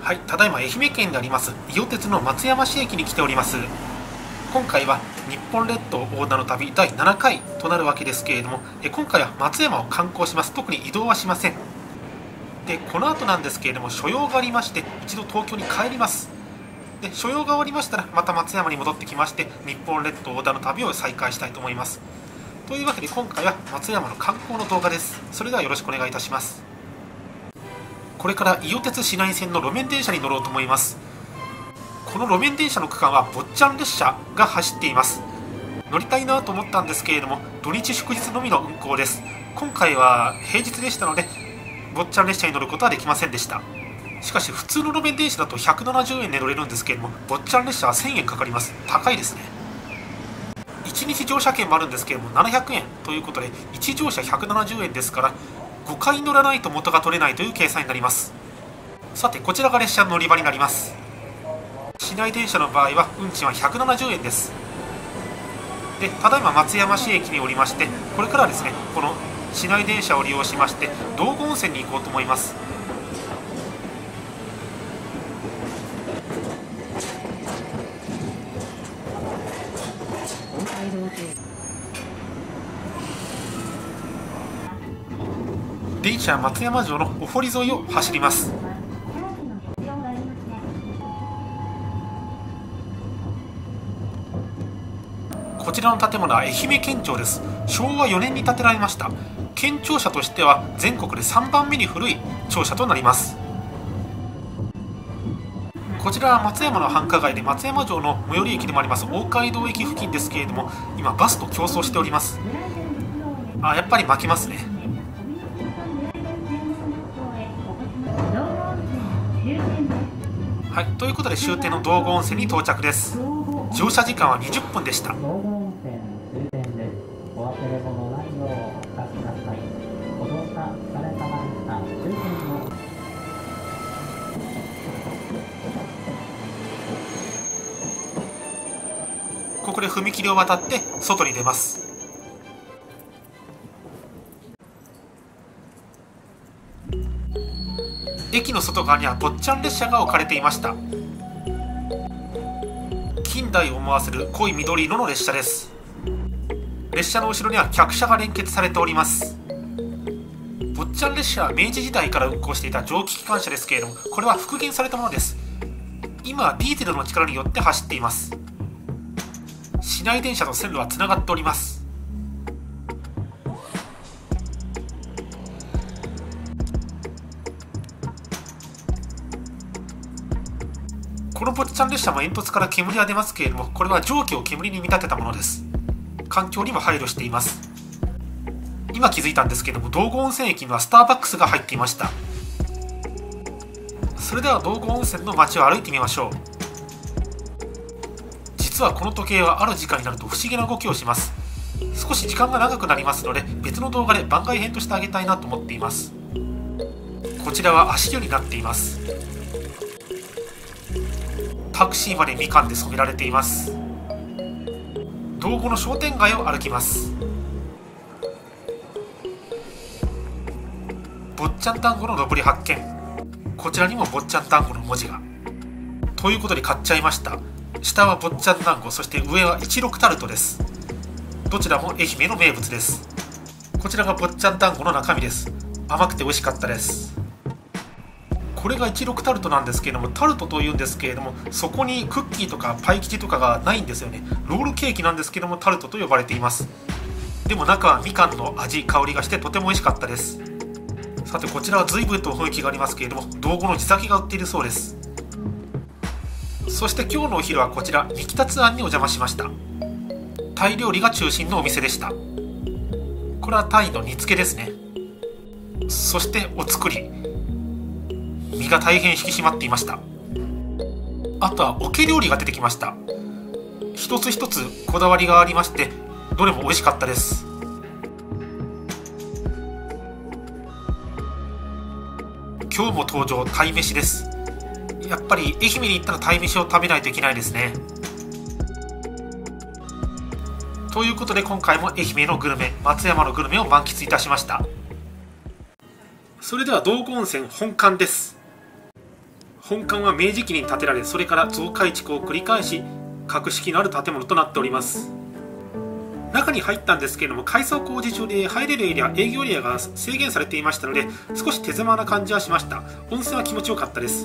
はい、ただいま愛媛県にあります伊予鉄の松山市駅に来ております。今回は日本列島横断の旅第7回となるわけですけれども、今回は松山を観光します。特に移動はしません。で、この後なんですけれども、所用がありまして一度東京に帰ります。で、所用が終わりましたらまた松山に戻ってきまして、日本列島横断の旅を再開したいと思います。というわけで今回は松山の観光の動画です。それではよろしくお願いいたします。これから伊予鉄市内線の路面電車に乗ろうと思います。この路面電車の区間は坊ちゃん列車が走っています。乗りたいなと思ったんですけれども、土日祝日のみの運行です。今回は平日でしたので坊ちゃん列車に乗ることはできませんでした。しかし普通の路面電車だと170円で乗れるんですけれども、坊ちゃん列車は1000円かかります。高いですね。1日乗車券もあるんですけれども700円ということで、1乗車170円ですから5回乗らないと元が取れないという計算になります。さて、こちらが列車の乗り場になります。市内電車の場合は運賃は170円です。で、ただいま松山市駅におりまして、これからですね、この市内電車を利用しまして道後温泉に行こうと思います。電車は松山城のお堀沿いを走ります。こちらの建物は愛媛県庁です。昭和4年に建てられました。県庁舎としては全国で3番目に古い庁舎となります。こちらは松山の繁華街で松山城の最寄り駅でもあります大街道駅付近ですけれども、今バスと競争しております。やっぱり負けますね。はい、ということで終点の道後温泉に到着です。乗車時間は20分でした。ここで踏切を渡って外に出ます。駅の外側には坊ちゃん列車が置かれていました。近代を思わせる濃い緑色の列車です。列車の後ろには客車が連結されております。坊ちゃん列車は明治時代から運行していた蒸気機関車ですけれども、これは復元されたものです。今はディーゼルの力によって走っています。市内電車と線路はつながっております。この坊ちゃん列車も煙突から煙は出ますけれども、これは蒸気を煙に見立てたものです。環境にも配慮しています。今気づいたんですけれども、道後温泉駅にはスターバックスが入っていました。それでは道後温泉の街を歩いてみましょう。実はこの時計はある時間になると不思議な動きをします。少し時間が長くなりますので、別の動画で番外編としてあげたいなと思っています。こちらは足湯になっています。タクシーまでみかんで染められています。道後の商店街を歩きます。坊ちゃん団子の上り発見。こちらにも坊ちゃん団子の文字が。ということで買っちゃいました。下は坊ちゃん団子、そして上は16タルトです。どちらも愛媛の名物です。こちらが坊ちゃん団子の中身です。甘くて美味しかったです。これが16タルトなんですけれども、タルトというんですけれども、そこにクッキーとかパイ生地とかがないんですよね。ロールケーキなんですけども、タルトと呼ばれています。でも中はみかんの味、香りがしてとても美味しかったです。さて、こちらは随分と雰囲気がありますけれども、道後の地酒が売っているそうです。そして今日のお昼はこちら三木達庵にお邪魔しました。タイ料理が中心のお店でした。これはタイの煮付けですね。そしてお造り、身が大変引き締まっていました。あとは桶料理が出てきました。一つ一つこだわりがありまして、どれも美味しかったです。今日も登場、鯛めしです。やっぱり愛媛に行ったら鯛めしを食べないといけないですね。ということで今回も愛媛のグルメ、松山のグルメを満喫いたしました。それでは道後温泉本館です。 本館は明治期に建てられ、それから増改築を繰り返し格式のある建物となっております。中に入ったんですけれども、改装工事中で入れるエリア、営業エリアが制限されていましたので、少し手狭な感じはしました。温泉は気持ちよかったです。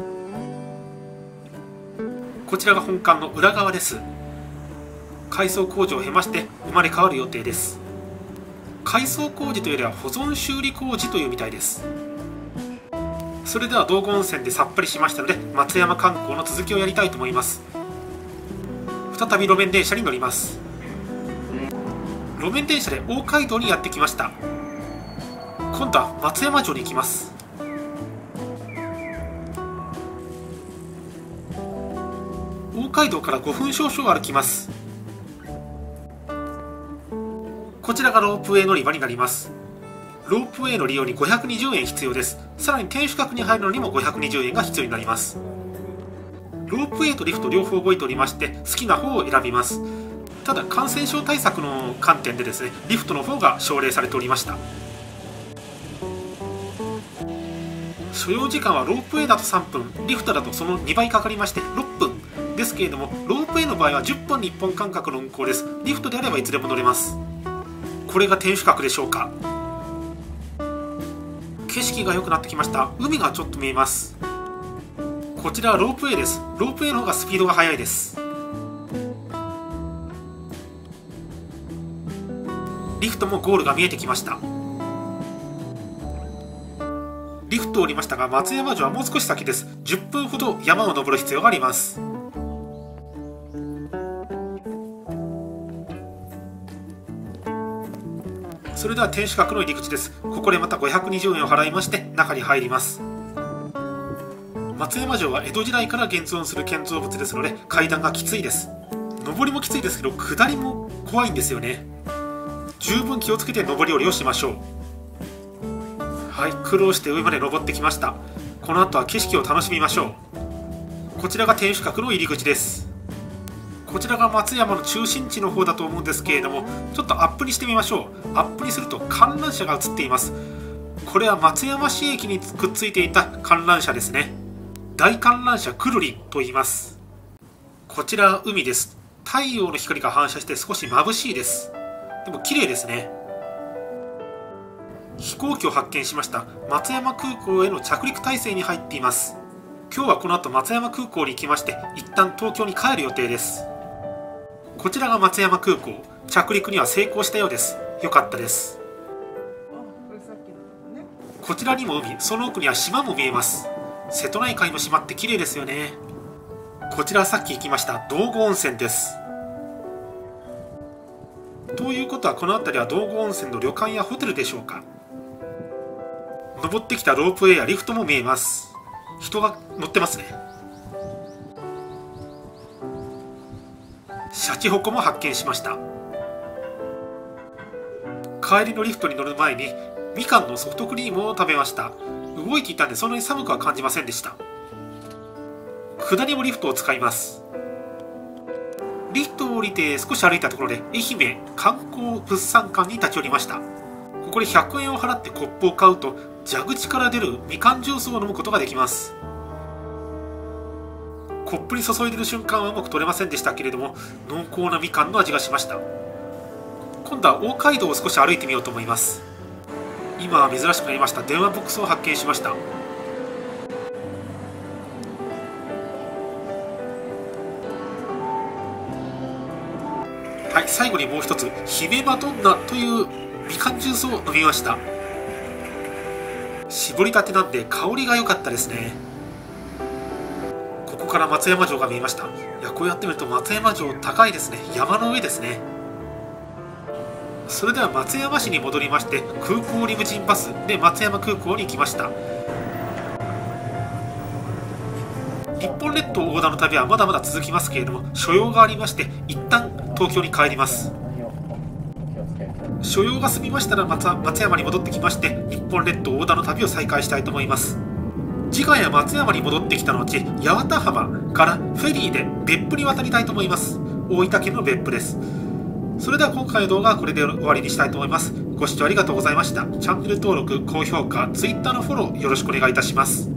こちらが本館の裏側です。改装工事を経まして生まれ変わる予定です。改装工事というよりは保存修理工事というみたいです。それでは道後温泉でさっぱりしましたので、松山観光の続きをやりたいと思います。再び路面電車に乗ります。路面電車で大街道にやってきました。今度は松山城に行きます。大街道から5分少々歩きます。こちらがロープウェイ乗り場になります。ロープウェイの利用に520円必要です。さらに天守閣に入るのにも520円が必要になります。ロープウェイとリフト両方動いておりまして、好きな方を選びます。ただ感染症対策の観点でですね、リフトの方が奨励されておりました。所要時間はロープウェイだと3分、リフトだとその2倍かかりまして6分ですけれども、ロープウェイの場合は10分に1本間隔の運行です。リフトであればいつでも乗れます。これが天守閣でしょうか。景色が良くなってきました。海がちょっと見えます。こちらはロープウェイです。ロープウェイの方がスピードが速いです。リフトもゴールが見えてきました。リフトを降りましたが、松山城はもう少し先です。10分ほど山を登る必要があります。それでは天守閣の入り口です。ここでまた520円を払いまして中に入ります。松山城は江戸時代から現存する建造物ですので、階段がきついです。上りもきついですけど、下りも怖いんですよね。十分気をつけて上り下りをしましょう。はい、苦労して上まで登ってきました。この後は景色を楽しみましょう。こちらが天守閣の入り口です。こちらが松山の中心地の方だと思うんですけれども、ちょっとアップにしてみましょう。アップにすると観覧車が映っています。これは松山市駅にくっついていた観覧車ですね。大観覧車くるりんと言います。こちらは海です。太陽の光が反射して少し眩しいです。でも綺麗ですね。飛行機を発見しました。松山空港への着陸態勢に入っています。今日はこの後松山空港に行きまして、一旦東京に帰る予定です。こちらが松山空港。着陸には成功したようです。よかったです。こちらにも海、その奥には島も見えます。瀬戸内海の島って綺麗ですよね。こちらはさっき行きました道後温泉です。ということはこの辺りは道後温泉の旅館やホテルでしょうか。登ってきたロープウェイやリフトも見えます。人が乗ってますね。シャチホコも発見しました。帰りのリフトに乗る前にみかんのソフトクリームを食べました。動いていたんでそんなに寒くは感じませんでした。下りもリフトを使います。リフトを降りて少し歩いたところで愛媛観光物産館に立ち寄りました。ここで100円を払ってコップを買うと蛇口から出るみかんジュースを飲むことができます。コップに注いでいる瞬間はうまく取れませんでしたけれども、濃厚なみかんの味がしました。今度は大街道を少し歩いてみようと思います。今は珍しくなりました電話ボックスを発見しました。はい、最後にもう一つ姫マドンナというみかんジュースを飲みました。絞りたてなんで香りが良かったですね。ここから松山城が見えました。いや、こうやって見ると松山城高いですね。山の上ですね。それでは松山市に戻りまして、空港リムジンバスで松山空港に行きました。日本列島横断の旅はまだまだ続きますけれども、所用がありまして一旦東京に帰ります。所用が済みましたらまた松山に戻ってきまして、日本列島横断の旅を再開したいと思います。次回は松山に戻ってきた後、八幡浜からフェリーで別府に渡りたいと思います。大分県の別府です。それでは今回の動画はこれで終わりにしたいと思います。ご視聴ありがとうございました。チャンネル登録、高評価、Twitter のフォローよろしくお願いいたします。